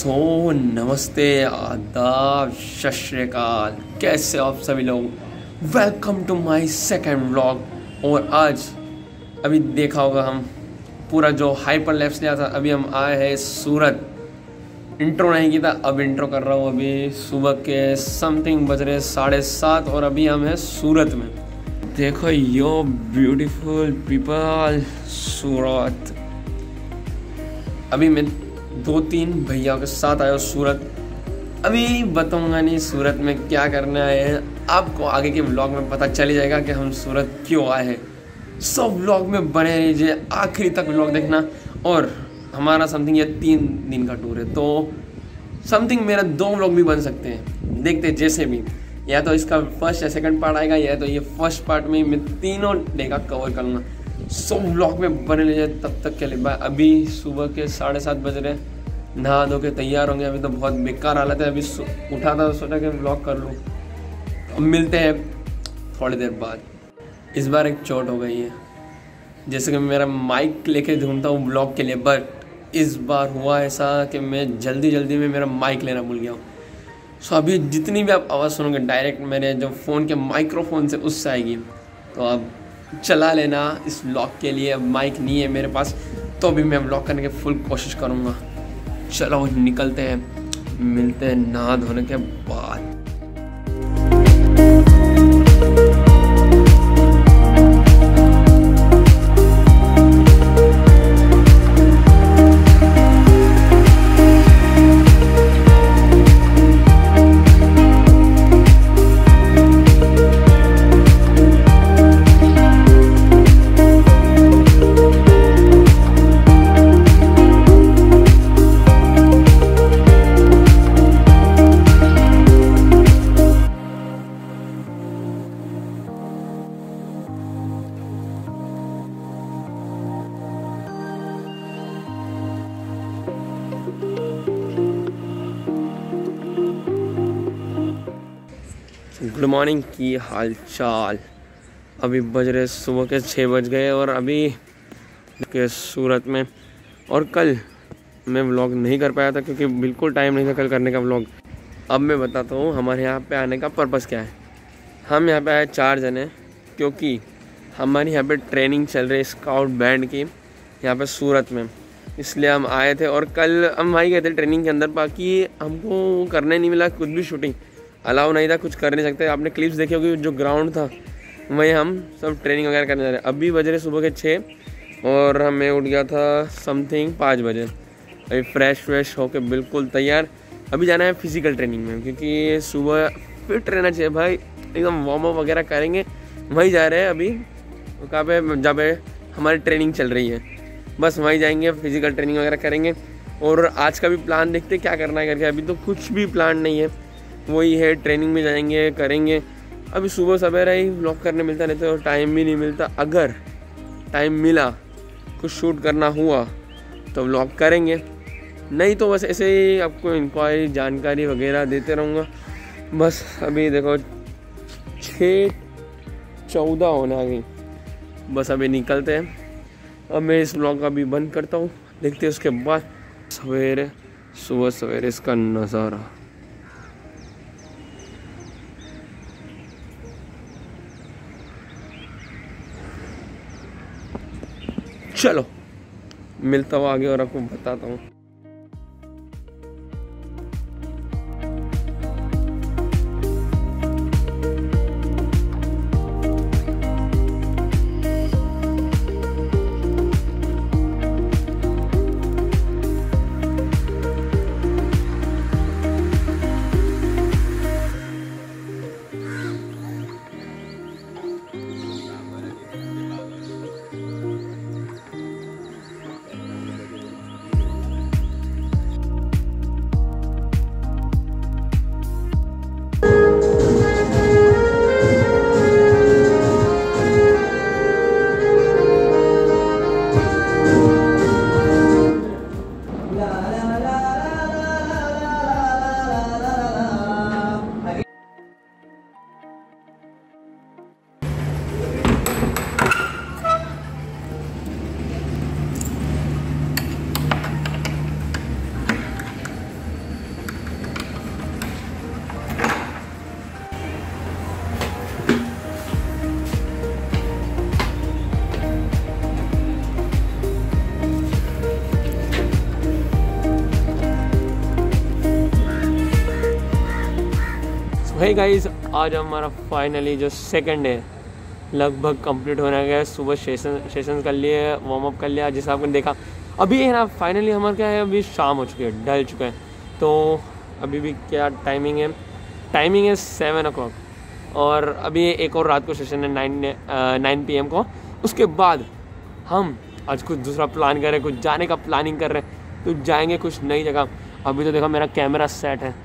नमस्ते, आदाब, सत श्री अकाल। कैसे हो आप सभी लोग। Welcome to my second vlog. और आज अभी देखा होगा हम पूरा जो हाइपर लैप्स लिया था। अभी हम आए हैं सूरत। इंट्रो नहीं किया था, अब इंट्रो कर रहा हूँ। अभी सुबह के समथिंग बज रहे 7:30 और अभी हम हैं सूरत में। देखो यो ब्यूटीफुल पीपल सूरत। अभी मैं 2-3 भैया के साथ आया सूरत। अभी बताऊंगा नहीं सूरत में क्या करने आए हैं, आपको आगे के व्लॉग में पता चल जाएगा कि हम सूरत क्यों आए हैं। सब व्लॉग में बने रहिए, आखिरी तक व्लॉग देखना। और हमारा समथिंग ये 3 दिन का टूर है, तो समथिंग मेरा 2 व्लॉग भी बन सकते हैं। देखते जैसे भी, या तो इसका फर्स्ट या सेकंड पार्ट आएगा, या तो ये फर्स्ट पार्ट में मैं तीनों डे का कवर करूँगा। सब व्लॉग में बने लीजिए। तब तक के लिए बाय। अभी सुबह के 7:30 बज रहे, नहा धो के तैयार होंगे। अभी तो बहुत बेकार हालत है। अभी उठा था तो सोचा कि व्लॉग कर लूँ। अब मिलते हैं थोड़ी देर बाद। इस बार एक चोट हो गई है, जैसे कि मेरा माइक लेके ढूंढता हूँ व्लॉग के लिए, बट इस बार हुआ ऐसा कि मैं जल्दी में मेरा माइक लेना भूल गया हूँ। सो अभी जितनी भी आप आवाज़ सुनोगे डायरेक्ट मेरे जो फ़ोन के माइक्रोफोन से उससे आएगी। तो अब चला लेना इस व्लॉग के लिए। अब माइक नहीं है मेरे पास, तो भी मैं व्लॉग करने की फुल कोशिश करूँगा। चलो निकलते हैं, मिलते हैं नहा धोने के बाद। गुड मॉर्निंग, की हाल चाल। अभी बज रहे सुबह के 6 बज गए और अभी के सूरत में। और कल मैं व्लॉग नहीं कर पाया था क्योंकि बिल्कुल टाइम नहीं था कल करने का व्लॉग। अब मैं बताता हूँ हमारे यहाँ पे आने का पर्पस क्या है। हम यहाँ पे आए 4 जने, क्योंकि हमारी यहाँ पे ट्रेनिंग चल रही है स्काउट बैंड की यहाँ पे सूरत में, इसलिए हम आए थे। और कल हम वहीं गए थे ट्रेनिंग के अंदर, बाकी हमको करने नहीं मिला कुछ भी। शूटिंग अलाउ नहीं था, कुछ कर नहीं सकते। आपने क्लिप्स देखी होगी, जो ग्राउंड था वहीं हम सब ट्रेनिंग वगैरह करने जा रहे हैं। अभी बज रहे सुबह के 6 और मैं उठ गया था समथिंग 5 बजे। अभी फ्रेश होके बिल्कुल तैयार। अभी जाना है फिजिकल ट्रेनिंग में, क्योंकि सुबह फिट रहना चाहिए भाई। एकदम वार्म अप वगैरह करेंगे, वहीं जा रहे हैं अभी। कहाँ पे, जहाँ पे हमारी ट्रेनिंग चल रही है, बस वहीं जाएंगे, फिजिकल ट्रेनिंग वगैरह करेंगे। और आज का भी प्लान देखते क्या करना है करके। अभी तो कुछ भी प्लान नहीं है, वही है ट्रेनिंग में जाएंगे, करेंगे। अभी सुबह सवेरा ही व्लॉग करने मिलता, नहीं तो टाइम भी नहीं मिलता। अगर टाइम मिला, कुछ शूट करना हुआ तो व्लॉग करेंगे, नहीं तो बस ऐसे ही आपको इंक्वायरी जानकारी वगैरह देते रहूँगा। बस अभी देखो 6:14 होने आ गई, बस अभी निकलते हैं। अब मैं इस व्लॉग का भी बंद करता हूँ, देखते हैं उसके बाद सुबह सवेरे इसका नज़ारा। चलो मिलता हूँ आगे और आपको बताता हूँ। भाई गाइस, आज हमारा फाइनली जो सेकंड है लगभग कंप्लीट होने गया है। सुबह सेशन कर लिए, वार्म अप कर लिया, जैसा आपने देखा। अभी है ना फाइनली हमारा क्या है, अभी शाम हो चुकी है, ढल चुका है। तो अभी भी क्या टाइमिंग है 7 o'clock। और अभी एक और रात को सेशन है 9 PM को। उसके बाद हम आज कुछ दूसरा प्लान कर रहे हैं, कुछ जाने का प्लानिंग कर रहे हैं, तो जाएंगे कुछ नई जगह। अभी तो देखो मेरा कैमरा सेट है,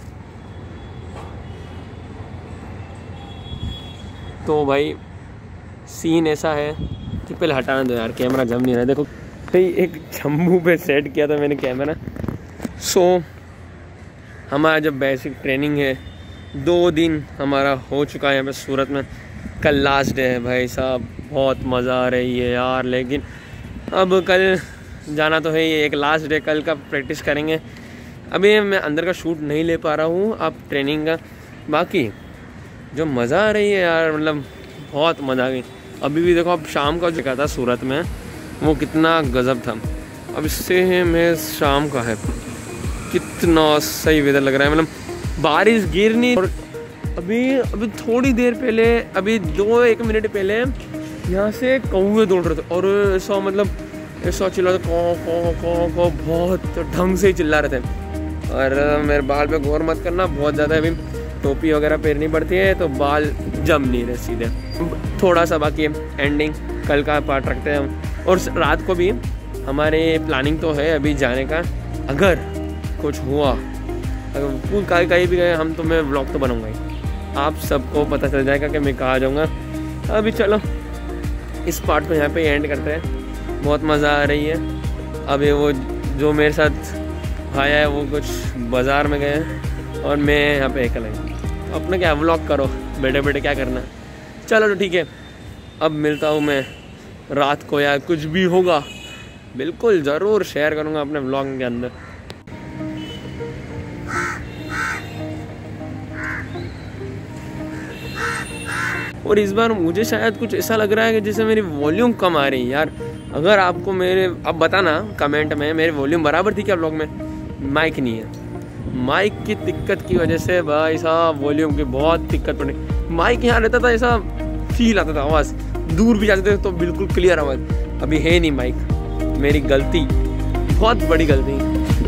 तो भाई सीन ऐसा है कि पहले हटाना दो यार, कैमरा जम नहीं रहा है। देखो भाई एक जम्मू पे सेट किया था मैंने कैमरा। सो हमारा जब बेसिक ट्रेनिंग है 2 दिन हमारा हो चुका है यहाँ पे सूरत में। कल लास्ट डे है भाई साहब, बहुत मज़ा आ रही है यार। लेकिन अब कल जाना तो है ही, एक लास्ट डे कल का प्रैक्टिस करेंगे। अभी मैं अंदर का शूट नहीं ले पा रहा हूँ अब ट्रेनिंग का। बाकी जो मज़ा आ रही है यार, मतलब बहुत मज़ा आ गई। अभी भी देखो, अब शाम का जो था सूरत में वो कितना गज़ब था। अब इससे मैं शाम का है, कितना सही वेदर लग रहा है, मतलब बारिश गिरनी। और अभी थोड़ी देर पहले, अभी 2-1 मिनट पहले यहाँ से कौवे दौड़ रहे थे और ऐसा मतलब ऐसा चिल्ला था, को बहुत ढंग से ही चिल्ला रहे थे। और मेरे बाल पे गौर मत करना, बहुत ज़्यादा अभी टोपी वगैरह पहननी पड़ती है तो बाल जम नहीं रहे सीधे। थोड़ा सा बाकी एंडिंग कल का पार्ट रखते हैं हम। और रात को भी हमारे प्लानिंग तो है अभी जाने का। अगर कुछ हुआ, अगर कहीं भी गए हम, तो मैं व्लॉग तो बनाऊंगा ही, आप सबको पता चल जाएगा कि मैं कहाँ जाऊँगा। अभी चलो इस पार्ट को यहाँ पे एंड करते हैं। बहुत मज़ा आ रही है। अभी वो जो मेरे साथ आया है वो कुछ बाज़ार में गए हैं और मैं यहाँ पे अकेला हूँ। अपना क्या व्लॉग करो, बैठे बैठे क्या करना। चलो तो ठीक है, अब मिलता हूँ मैं रात को, या कुछ भी होगा बिल्कुल ज़रूर शेयर करूँगा अपने व्लॉग के अंदर। और इस बार मुझे शायद कुछ ऐसा लग रहा है कि जैसे मेरी वॉल्यूम कम आ रही है यार। अगर आपको मेरे, अब बताना कमेंट में, मेरी वॉल्यूम बराबर थी क्या व्लॉग में? माइक नहीं है, माइक की दिक्कत की वजह से भाई साहब वॉल्यूम की बहुत दिक्कत पड़ी। माइक यहाँ रहता था, ऐसा फील आता था, आवाज़ दूर भी जाते थे तो बिल्कुल क्लियर आवाज़। अभी है नहीं माइक, मेरी गलती, बहुत बड़ी गलती।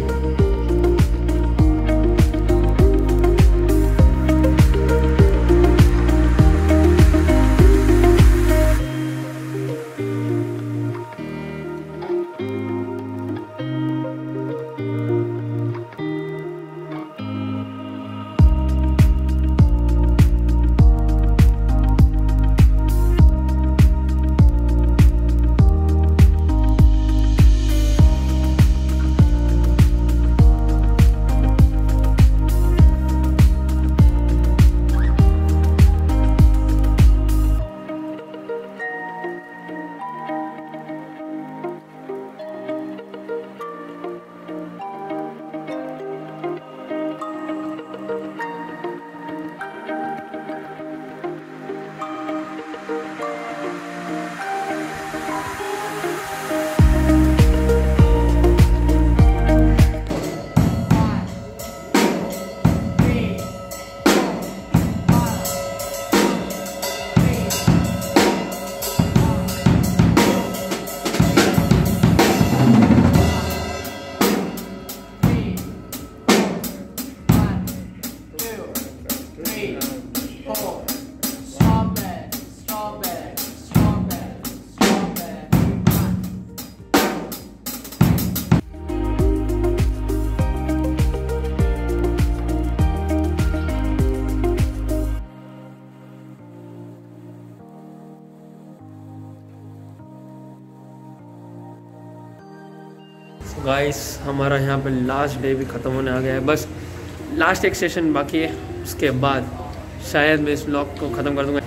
गाइस हमारा यहाँ पे लास्ट डे भी ख़त्म होने आ गया है। बस लास्ट एक सेशन बाकी है, उसके बाद शायद मैं इस व्लॉग को ख़त्म कर दूँगा।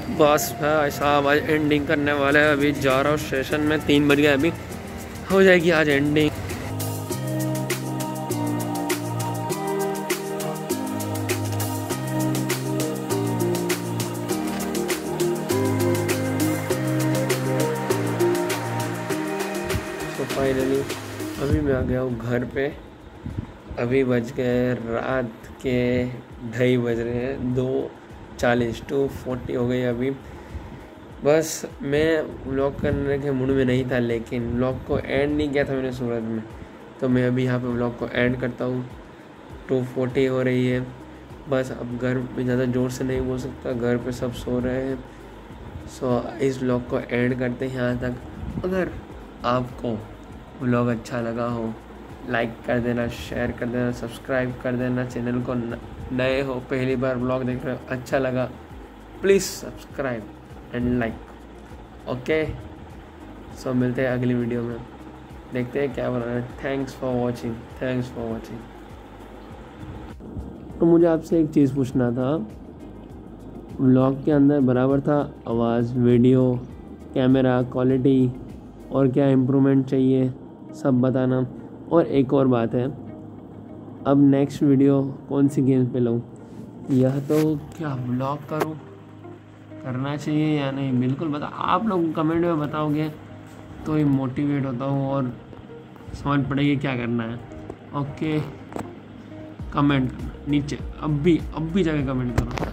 बस भाई साहब आज एंडिंग करने वाला है। अभी जा रहा हूँ सेशन में, 3 बज गए, अभी हो जाएगी आज एंडिंग। तो फाइनली अभी मैं आ गया हूँ घर पे। अभी बज गए रात के 2:30 बज रहे हैं, 2:40 2:40 हो गई अभी। बस मैं व्लॉग करने के मूड में नहीं था, लेकिन व्लॉग को एंड नहीं किया था मैंने सूरत में, तो मैं अभी यहाँ पे व्लॉग को एंड करता हूँ। 2:40 हो रही है। बस अब घर में ज़्यादा ज़ोर से नहीं बोल सकता, घर पे सब सो रहे हैं। सो इस व्लॉग को एंड करते हैं यहाँ तक। अगर आपको व्लॉग अच्छा लगा हो, लाइक कर देना, शेयर कर देना, सब्सक्राइब कर देना। चैनल को नए हो, पहली बार व्लॉग देख रहे हो, अच्छा लगा, please subscribe and like. Okay, so मिलते हैं अगली वीडियो में, देखते हैं क्या बना रहे हैं। Thanks for watching. तो मुझे आपसे एक चीज़ पूछना था, व्लॉग के अंदर बराबर था आवाज़, वीडियो, कैमरा क्वालिटी और क्या इम्प्रूवमेंट चाहिए, सब बताना। और एक और बात है, अब नेक्स्ट वीडियो कौन सी गेम पे लूँ, यह तो क्या व्लॉग करूँ, करना चाहिए या नहीं, बिल्कुल बता। आप लोग कमेंट में बताओगे तो ही मोटिवेट होता हूँ और समझ पड़ेगी क्या करना है। ओके, कमेंट नीचे अब भी जाके कमेंट करो।